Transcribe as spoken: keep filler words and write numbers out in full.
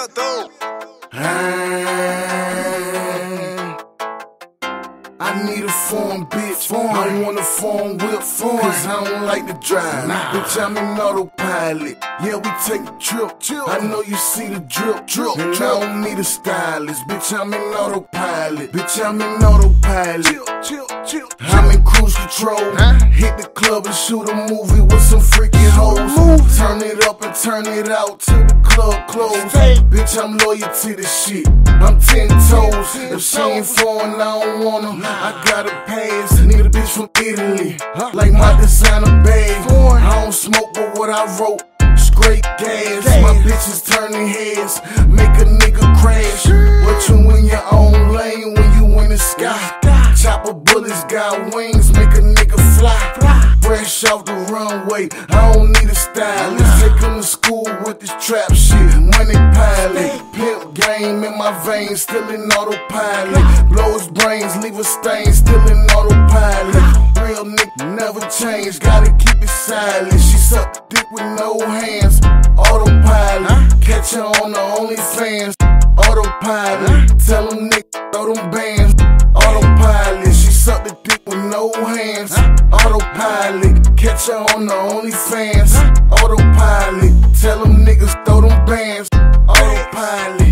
Dímelo tú. I need a foreign bitch. Foreign. I want a foreign whip. Foreign. Cause I don't like to drive. Nah. Bitch, I'm in autopilot. Yeah, we take a trip. Chill. I know you see the drip. Drip. And drip. I don't need a stylist. Bitch, I'm in autopilot. Bitch, I'm in autopilot. Chill, chill, chill. I'm in cruise control. Huh? Hit the club and shoot a movie with some freaky hoes. Move. Turn it up and turn it out till the club close. Hey. Bitch, I'm loyal to this shit. I'm ten toes. If she ain't foreign, I don't want her. I got a pass, need a bitch from Italy, like my designer bag. I don't smoke, but what I wrote, straight gas. My bitches turning heads, make a nigga crash. But you in your own lane when you in the sky. Chopper bullets got wings, make a nigga fly. Fresh off the runway, I don't need a stylist. Take him to school with this trap shit, money pilot. Pimp game in my veins, still in autopilot. Blow his brains, leave a stain, still in autopilot. Real nigga never change, gotta keep it silent. She suck dick with no hands, autopilot. Catch her on the OnlyFans, autopilot. Tell them nigga throw them bands, autopilot. She suck the dick with no hands, autopilot. Catch her on the OnlyFans, autopilot. Tell them niggas throw them bands, autopilot.